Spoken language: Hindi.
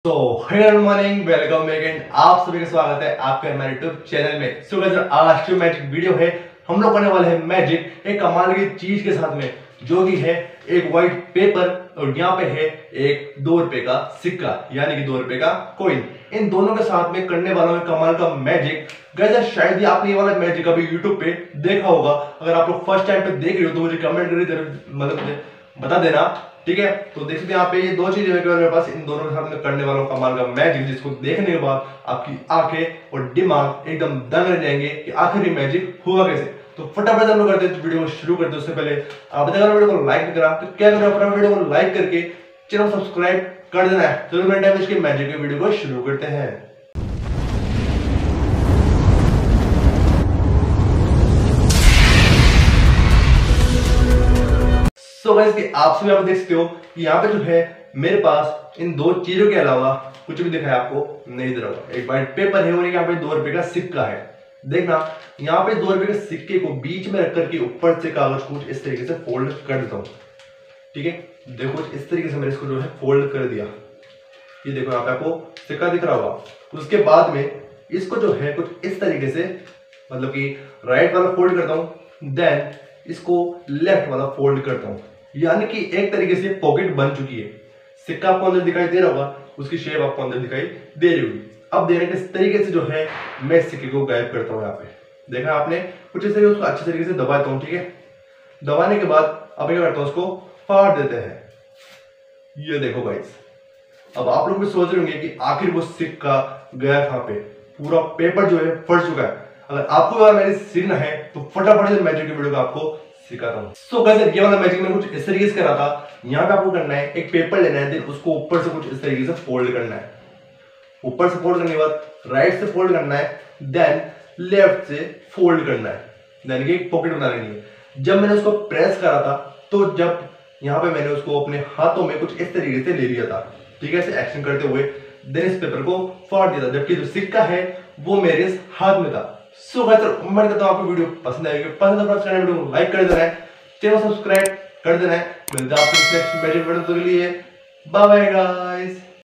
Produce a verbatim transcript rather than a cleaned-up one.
तो good morning, welcome back and आप सभी का स्वागत है आपके हमारे यूट्यूब चैनल में। सो गाइस, आज जो मैजिक वीडियो है हम लोग करने वाले हैं मैजिक एक कमाल की चीज के साथ में, जो कि है एक व्हाइट पेपर और यहाँ पे है एक दो रुपए का सिक्का, यानी कि दो रुपए का कॉइन। इन दोनों के साथ में करने वालों में कमाल का मैजिक। गाइस, शायद ही आपने ये वाला मैजिक अभी यूट्यूब पे देखा होगा। अगर आप लोग फर्स्ट टाइम पे देख रहे हो तो मुझे कमेंट करके मतलब बता देना, ठीक है। तो देख सकते हैं यहाँ पे ये दो चीजें मेरे पास, इन दोनों के साथ में करने वालों का कमाल का मैजिक, जिसको देखने के बाद आपकी आंखें और दिमाग एकदम दंग रह जाएंगे कि आखिर ये मैजिक हुआ कैसे। तो फटाफट हम लोग करते हैं वीडियो को शुरू करते हैं। उससे पहले आप अगर वीडियो को लाइक करा तो क्या करो, अपना वीडियो को लाइक करके चैनल को सब्सक्राइब कर देना है। तो टाइम इसके मैजिक के वीडियो को शुरू करते हैं। तो गाइस कि आप सभी आप देख सकते हो कि यहाँ पे जो है मेरे पास इन दो चीजों के अलावा कुछ भी दिखाया आपको नहीं दे रहा होगा। एक व्हाइट पेपर है और यहाँ पे दो रुपए का सिक्का है। देखना, यहाँ पे दो रुपए के सिक्के को बीच में रख करके ऊपर से कागज कुछ इस तरीके से फोल्ड कर देता हूँ, ठीक है। देखो इस तरीके से मैंने इसको जो है फोल्ड कर दिया। ये देखो यहाँ पे आपको सिक्का दिख रहा होगा। उसके बाद में इसको जो है कुछ इस तरीके से, मतलब कि राइट वाला फोल्ड करता हूँ, देन इसको लेफ्ट वाला फोल्ड करता हूँ, यानी कि एक तरीके से पॉकेट बन चुकी है। सिक्का आपको अंदर दिखाई दे रहा होगा, उसकी शेप आपको अंदर दिखाई दे रही होगी। अब देखने के इस तरीके से जो है मैं सिक्के को गायब करता हूँ। यहाँ पे देखा आपने, कुछ इस तरीके उसको अच्छे तरीके से दबाता हूँ, ठीक है। दबाने के बाद अब क्या करता हूँ, उसको फाड़ देते हैं। ये देखो गाइस, अब आप लोग भी सोच रहे होंगे कि आखिर वो सिक्का गया कहाँ पे। पूरा पेपर जो है फट चुका है। अगर आपको मेरी सीखना है तो फटाफट से मैजिक की वीडियो को आपको सिखाता हूँ। सो गाइस, ये वाला मैजिक मैंने कुछ इस तरीके से करा था। यहाँ पे आपको करना है, एक पेपर लेना है, देन उसको ऊपर से कुछ इस तरीके से फोल्ड करना है। ऊपर से फोल्ड करने के बाद राइट से फोल्ड करना है, देन लेफ्ट से फोल्ड करना है, यानी कि एक पॉकेट बना लेनी है। जब मैंने उसको प्रेस करा था तो जब यहाँ पे मैंने उसको अपने हाथों में कुछ इस तरीके से ले लिया था, ठीक है, ऐसे एक्शन करते हुए, देन इस पेपर को फाड़ दिया था, जबकि जो सिक्का है वो मेरे इस हाथ में था। सो गाइस, उम्मीद करता हूं आपको वीडियो पसंद आएगी। पसंद है तो वीडियो को लाइक कर देना है, चैनल सब्सक्राइब कर देना है। मिलते हैं आपसे नेक्स्ट मैजिक वीडियो के लिए। Bye bye guys.